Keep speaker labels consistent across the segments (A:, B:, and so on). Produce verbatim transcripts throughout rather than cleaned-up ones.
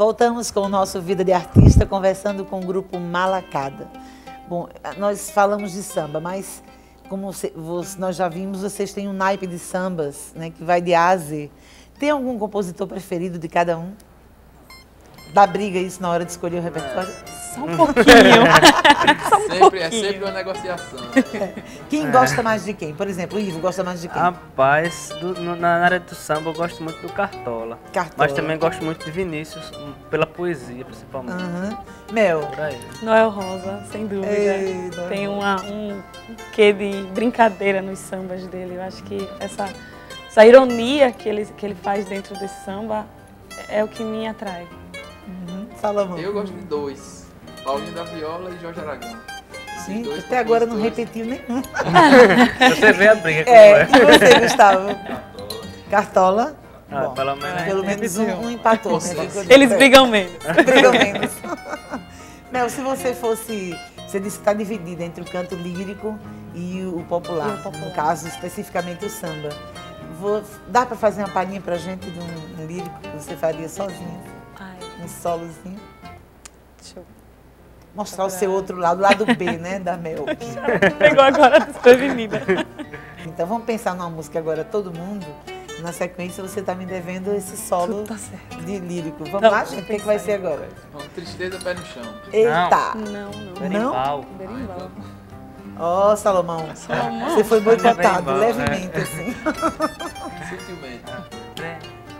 A: Voltamos com o nosso Vida de Artista, conversando com o grupo Malacada. Bom, nós falamos de samba, mas como você, você, nós já vimos, vocês têm um naipe de sambas, né, que vai de A a Z. Tem algum compositor preferido de cada um? Dá briga isso na hora de escolher o repertório?
B: Só um pouquinho. Só um
C: sempre,
B: pouquinho.
C: É sempre uma negociação.
A: É. Quem gosta mais de quem? Por exemplo, o Ivo gosta mais de quem?
D: Rapaz, do, no, na área do samba eu gosto muito do Cartola.
A: Cartola.
D: Mas também gosto muito de Vinícius, pela poesia principalmente.
A: Uhum. Mel.
D: Por aí.
B: Noel Rosa, sem dúvida.
A: Ei, Noel
B: Tem
A: Rosa.
B: uma, um quê de brincadeira nos sambas dele. Eu acho que essa, essa ironia que ele, que ele faz dentro desse samba é o que me atrai.
A: Uhum. Salomão.
C: Eu gosto de dois. Paulinho da Viola e Jorge Aragão.
A: Sim,
C: Dois
A: até agora não
C: compositores.
A: repetiu nenhum.
D: Você vê a briga como
A: É,
D: é.
A: e você, Gustavo? Cartola?
D: Ah,
A: Bom,
D: pelo menos.
A: pelo menos um, um empatou. Né?
B: Eles brigam menos.
A: Brigam menos. Mel, se você fosse... Você disse que está dividida entre o canto lírico e o popular.
B: E o popular.
A: No caso, especificamente o samba. Vou, dá para fazer uma palhinha pra gente de um, um lírico que você faria sozinho?
B: Ai,
A: Um solozinho?
B: deixa eu...
A: Mostrar o seu outro lado, o lado B, né, da Mel.
B: Pegou agora desprevenida.
A: Então vamos pensar numa música agora, todo mundo. Na sequência você está me devendo esse solo
B: Tudo tá certo.
A: de lírico. Vamos
B: Tá
A: lá,
B: bom,
A: gente? O que, é que vai ser agora?
C: Então, Tristeza, Pé no Chão.
A: Eita!
B: Não, não.
D: Berimbau.
B: Berimbau.
A: Ó, Salomão.
B: Salomão.
A: Você foi boicotado
D: Berimbau,
A: levemente,
D: é.
A: assim.
C: Sutilmente.
D: É.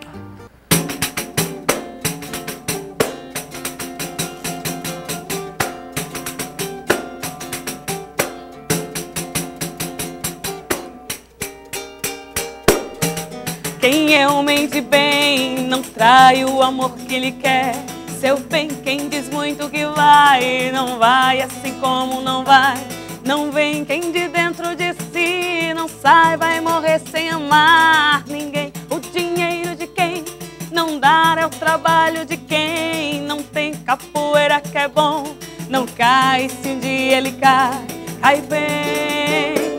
B: Quem realmente bem não trai o amor que lhe quer. Seu bem, quem diz muito que vai, não vai, assim como não vai. Não vem quem de dentro de si não sai, vai morrer sem amar ninguém. O dinheiro de quem não dar é o trabalho de quem não tem capoeira que é bom. Não cai se um dia ele cai, cai bem.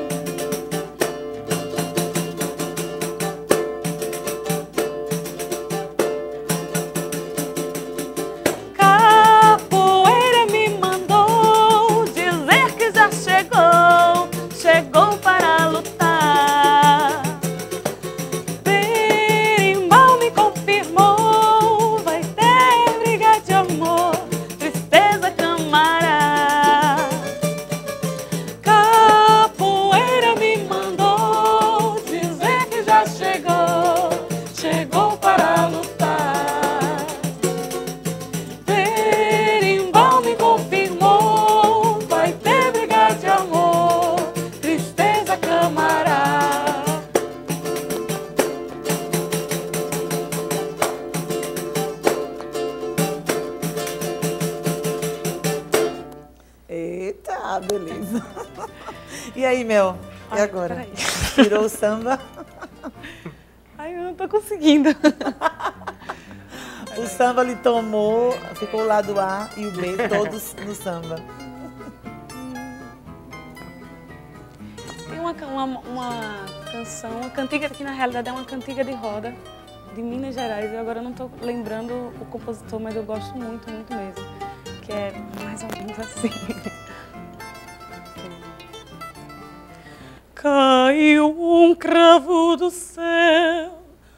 B: Capoeira me mandou dizer que já chegou, chegou para lutar. Berimbau me confirmou, vai ter briga de amor, tristeza camará. Capoeira me mandou dizer que já chegou, chegou para lutar. Berimbau me confirmou, vai ter briga de amor, tristeza camará.
A: Eita, beleza. E aí, Mel? E
B: Ai,
A: agora?
B: peraí.
A: Tirou o samba?
B: Ai, eu não tô conseguindo.
A: O samba lhe tomou, ficou o lado A e o B, todos no samba.
B: Tem uma, ca- uma, uma canção, uma cantiga que na realidade é uma cantiga de roda de Minas Gerais. Eu agora não tô lembrando o compositor, mas eu gosto muito, muito mesmo. Que é mais ou menos assim. Caiu um cravo do céu,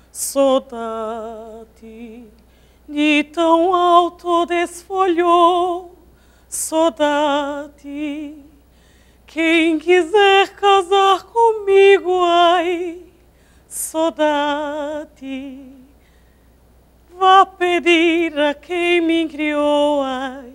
B: saudade, de tão alto desfolhou, saudade. Quem quiser casar comigo, ai, saudade, vá pedir a quem me criou, ai,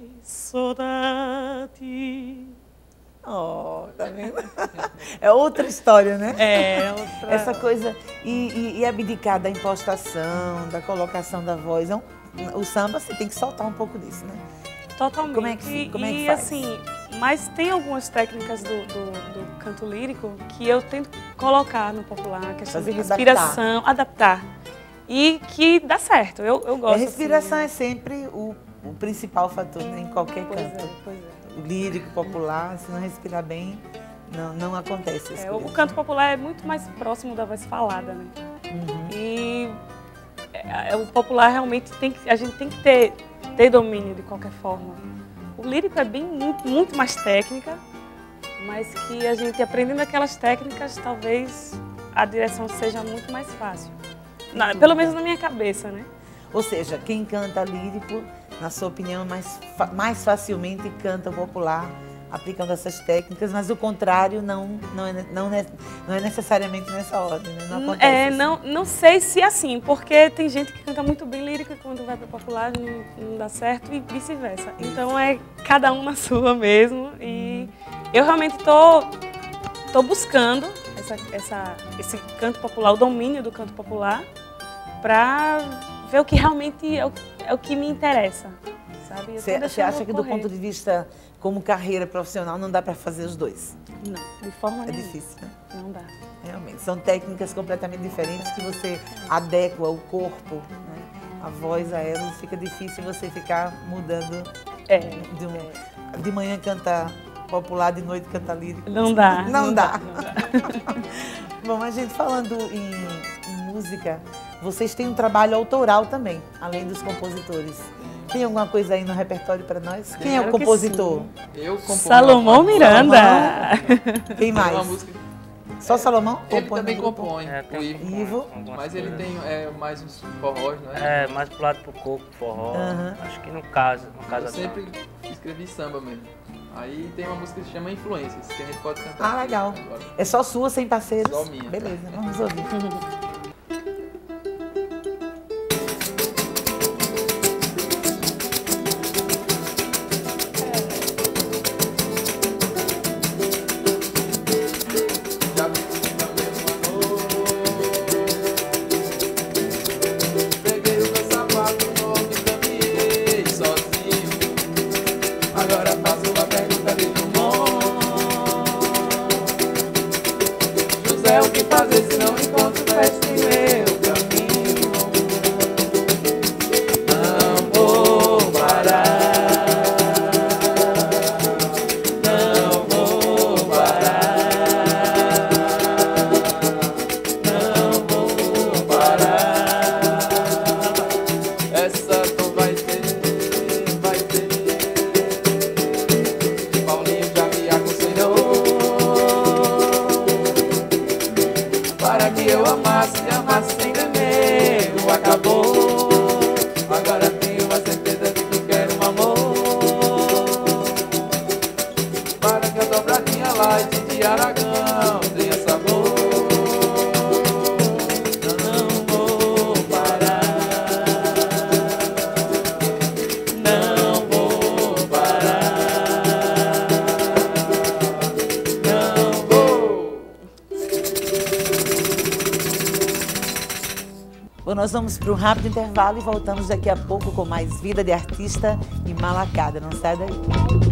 B: saudade.
A: Oh, tá vendo? É outra história, né?
B: É, outra...
A: Essa coisa, e, e, e abdicar da impostação, da colocação da voz. É um- o samba, você tem que soltar um pouco disso, né?
B: Totalmente.
A: Como é que- como é que
B: e
A: faz?
B: assim, mas tem algumas técnicas do, do, do canto lírico que eu tento colocar no popular, a questão de
A: Fazer-
B: respiração, adaptar. E que dá certo, eu, eu
A: A
B: gosto.
A: respiração
B: assim.
A: é sempre o, o principal fator, né? Em qualquer
B: Pois
A: canto.
B: é, pois é.
A: O lírico, popular, se não respirar bem, não, não acontece as
B: É, o
A: coisas.
B: canto popular é muito mais próximo da voz falada, né?
A: Uhum.
B: E é, o popular realmente tem que, a gente tem que ter, ter domínio de qualquer forma. O lírico é bem, muito, muito mais técnica, mas que a gente aprendendo aquelas técnicas, talvez a direção seja muito mais fácil. Na, pelo menos na minha cabeça, né?
A: Ou seja, quem canta lírico, na sua opinião, mais, mais facilmente canta popular, aplicando essas técnicas, mas o contrário não, não, é, não, é, não é necessariamente nessa ordem, né? Não acontece
B: é,
A: assim.
B: não, não sei se é assim, porque tem gente que canta muito bem lírico e quando vai para popular não, não dá certo e vice-versa. Então é cada um na sua mesmo e eu realmente tô, tô buscando essa, essa, esse canto popular, o domínio do canto popular, para ver o que realmente é o, é o que me interessa, sabe?
A: Você acha que do ponto de vista como carreira profissional não dá para fazer os dois?
B: Não, de forma
A: É
B: nenhuma.
A: difícil, né?
B: Não dá.
A: Realmente, são técnicas completamente diferentes que você adequa o corpo, né? A voz a elas, fica difícil você ficar mudando
B: É.
A: de, um, de manhã cantar popular, de noite cantar lírico.
B: Não dá.
A: Não,
B: não
A: dá.
B: dá, não dá.
A: Bom, a gente falando em, em música, vocês têm um trabalho autoral também, além dos compositores. Tem alguma coisa aí no repertório para nós? Quem é o
B: Claro que
A: compositor?
C: Eu componho
B: Salomão
C: uma-
B: Miranda.
A: Quem
C: Tem uma
A: mais?
C: música.
A: Só Salomão?
C: Ele
A: Compõe
C: também
A: no grupo?
C: compõe,
D: É,
C: o
D: tem
C: Ivo.
D: um-
A: Ivo.
D: algumas
C: Mas ele
D: coisas.
C: tem é, mais uns forrós, não é?
D: É, mais pro lado pro coco, forró.
A: Aham.
D: Acho que no caso, no caso
C: Eu sempre escrevi samba mesmo. Aí tem uma música que se chama Influências, que a gente pode cantar.
A: Ah, legal.
C: agora.
A: É só sua, sem parceiros?
C: Só minha.
A: Beleza, vamos ouvir.
C: Já vi na mesma noite. Peguei o meu sapato novo e caminhei sozinho. Agora faço uma pergunta de Drummond. José, o que fazer se não encontro festa em meu caminho? Não vou parar. Não vou parar. Não vou parar. Essa dor vai ter, vai ter. Paulinho já me aconselhou para que eu amasse e amasse sem temer. O acabou. Agora tenho a certeza de que quero um amor. Para que a dobradinha light de Aragão tenha sabor. Não vou parar. Não vou parar. Não vou.
A: Bom, nós vamos para um rápido intervalo e voltamos daqui a pouco com mais Vida de Artista e Malacada. Não sai daí.